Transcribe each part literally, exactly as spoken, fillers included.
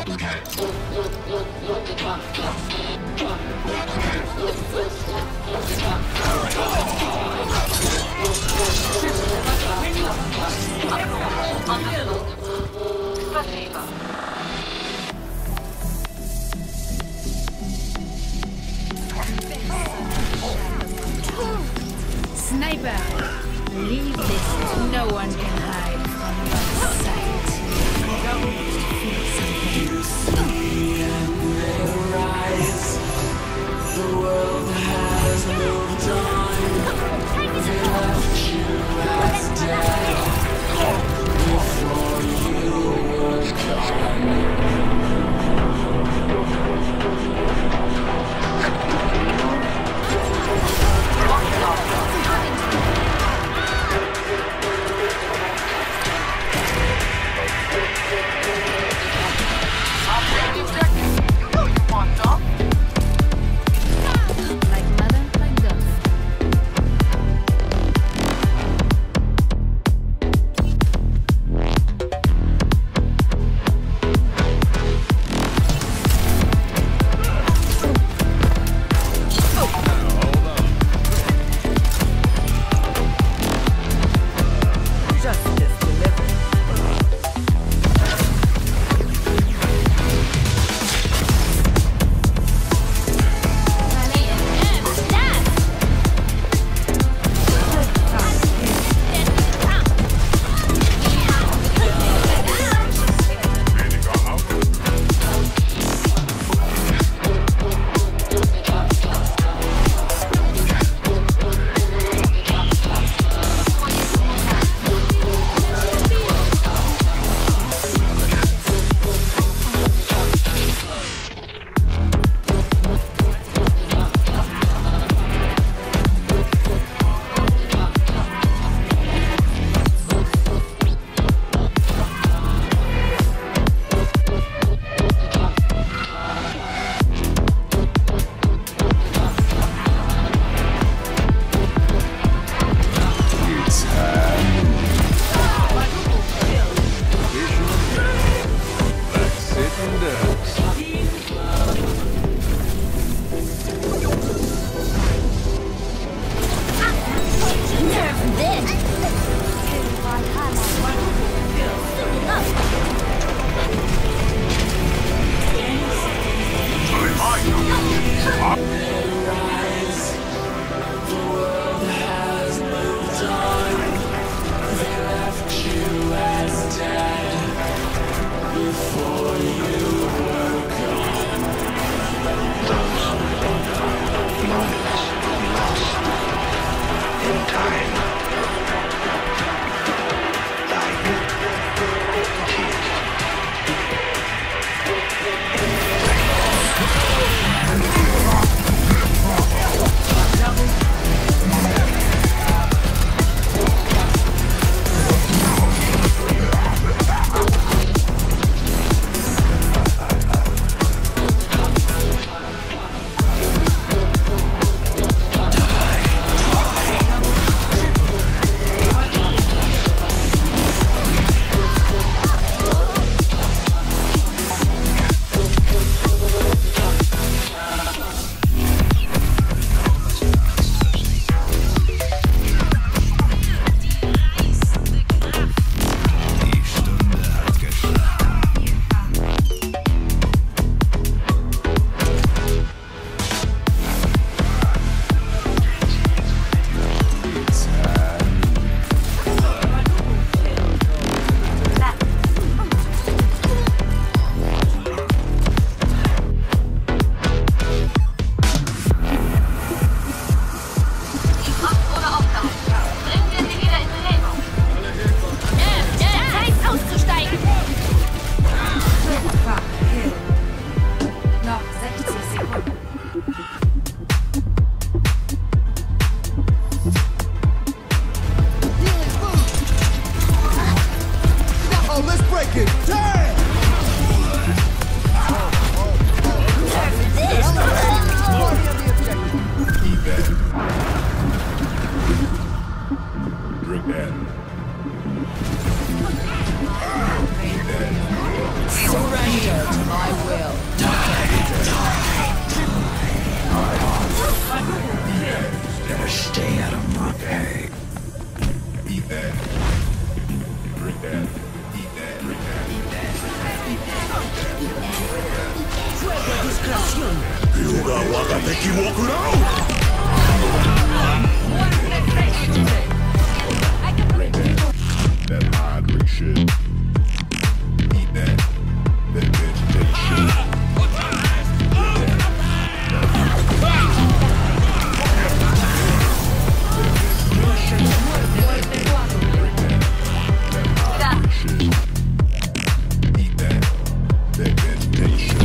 Sniper, leave this. No one can hide from your sight. You see and they rise. The world has moved on. They left you as dead before you were gone. that. Drink that. Eat that. Drink that. Eat that. Eat that. Hyuga wakateki wo kurau! That hydration. Eat that. That vegetation. Eat that. That vegetation.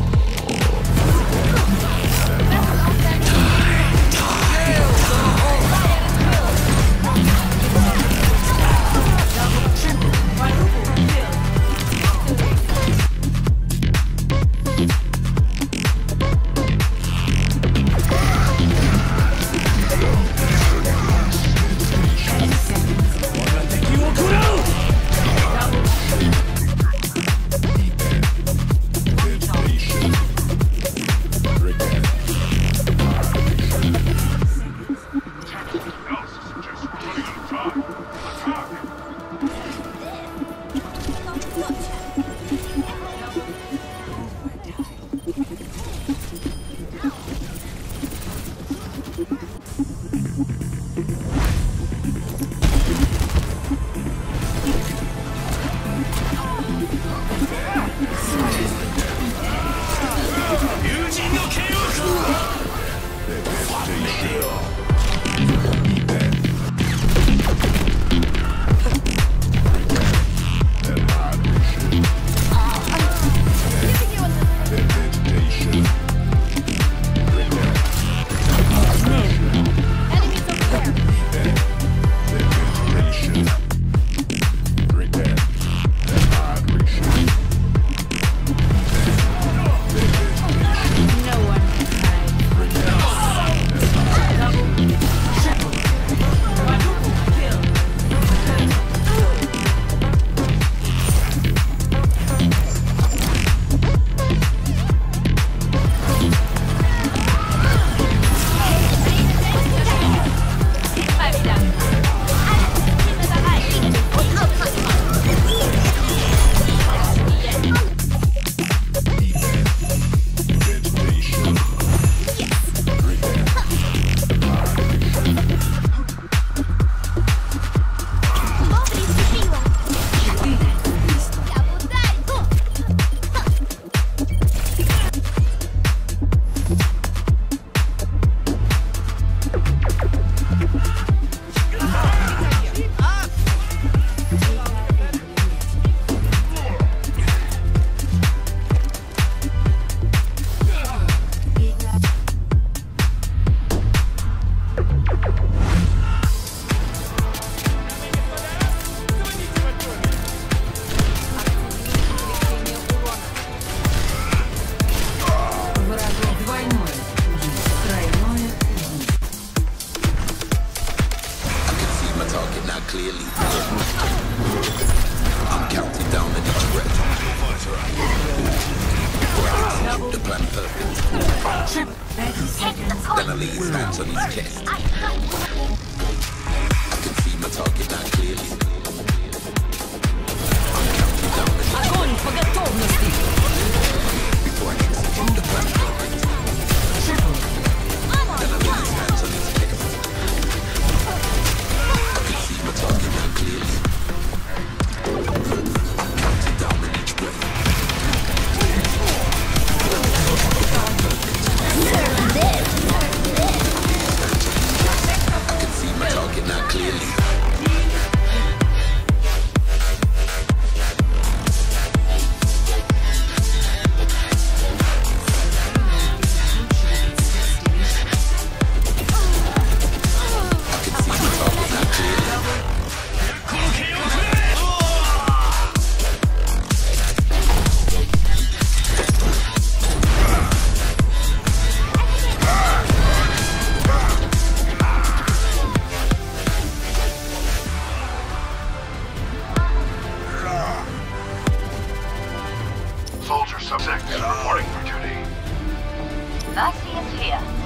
Then I lay his hands on his chest. I can see my target now clearly. I'm counting down the Огонь по готовности! before I execute the plan perfect. Then I lay his hands on his chest. I can see my target now clearly. I'm counting down in each breath. I can see my target now clearly. Soldier subsect is reporting for duty. Nazi is here.